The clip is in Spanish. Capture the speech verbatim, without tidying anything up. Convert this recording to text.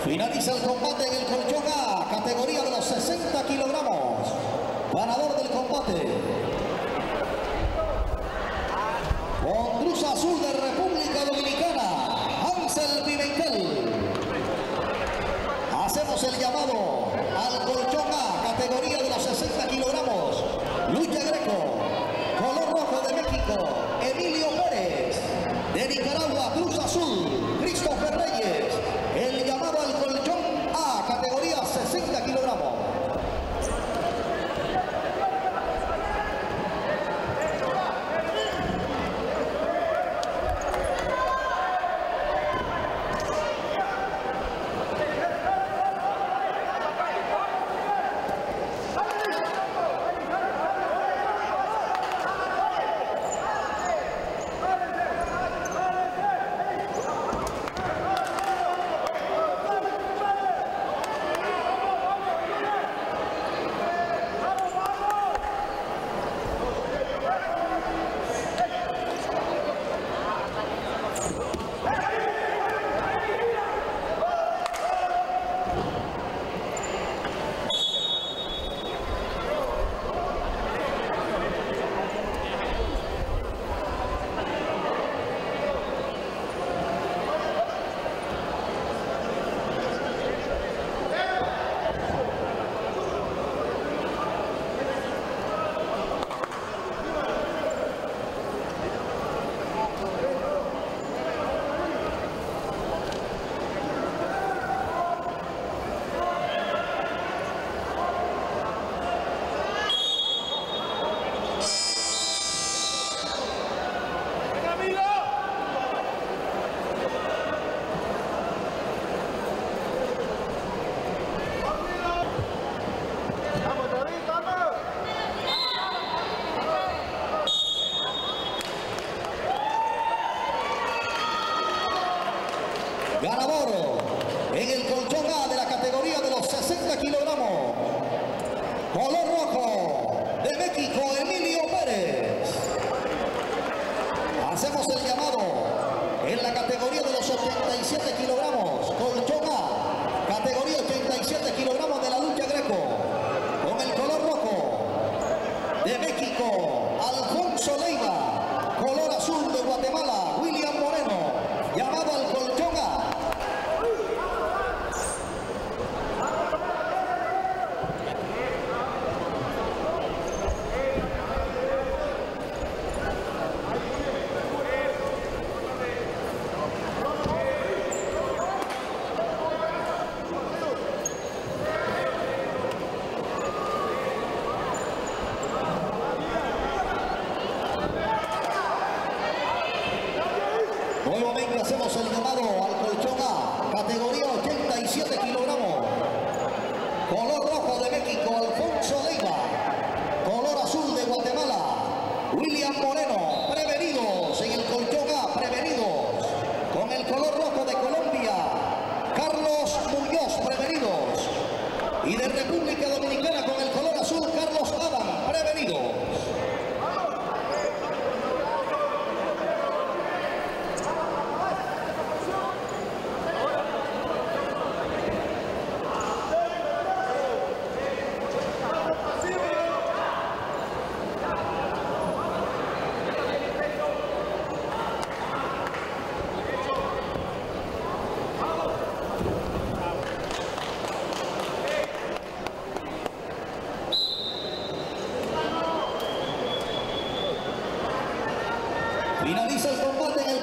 Finaliza el combate en el colchón A, categoría de los sesenta kilogramos. Ganador del combate, con Cruz Azul de República Dominicana, Hansel Pimentel. Hacemos el llamado al colchón A, categoría de los sesenta kilogramos. Lucha Greco, color rojo de México, Emilio Pérez. De Nicaragua, Cruz Azul, Christopher Reyes. El llamado al colchón A, categoría sesenta kilogramos. Ganador en el colchón A de la categoría de los sesenta kilogramos, color rojo de México, Emilio Pérez. Hacemos el llamado en la categoría de los ochenta y siete kilogramos, colchón A, categoría ochenta y siete kilogramos de la lucha Greco, con el color rojo de México, Alfonso Leiva, color azul de Guatemala, William Moreno, llamado al colchón A. Nuevamente hacemos el llamado al colchón A, categoría ochenta y siete kilogramos, color rojo de México, Alfonso Leiva, color azul de Guatemala, William Moreno, prevenidos en el colchón A, prevenidos, con el color rojo de Colombia, Carlos Muñoz, prevenidos, y de República Dominicana con el color azul, Carlos Adam, prevenidos. Finaliza el combate en el